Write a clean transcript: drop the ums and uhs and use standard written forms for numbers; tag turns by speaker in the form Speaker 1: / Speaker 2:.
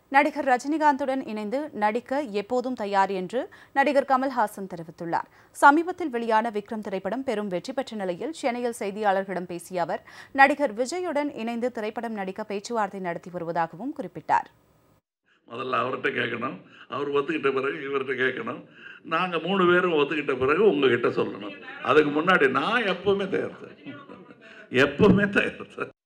Speaker 1: நடிகர் ரஜினிகாந்துடன் இணைந்து நடிக்க எப்போதும் தயார் என்று நடிகர் கமல்ஹாசன் தெரிவித்துள்ளார். சமீபத்தில் வெளியான விக்ரம் திரைப்படம் பெரும் வெற்றி பெற்ற நிலையில் சென்னையில் செய்தியாளர்களிடம் பேசிய அவர், நடிகர் விஜயுடன் இணைந்து திரைப்படம் நடிக்க பேச்சுவார்த்தை நடத்தி வருவதாகவும் குறிப்பிட்டார்.
Speaker 2: முதல்ல அவர்கிட்ட கேட்கணும், அவர் ஒத்துக்கிட்ட பிறகு இவர்கிட்ட கேட்கணும், நாங்கள் 3 பேரும் ஒத்துக்கிட்ட பிறகு உங்ககிட்ட சொல்லணும். அதுக்கு முன்னாடி நான் எப்பவுமே தயார் சார், எப்பவுமே தயார் சார்.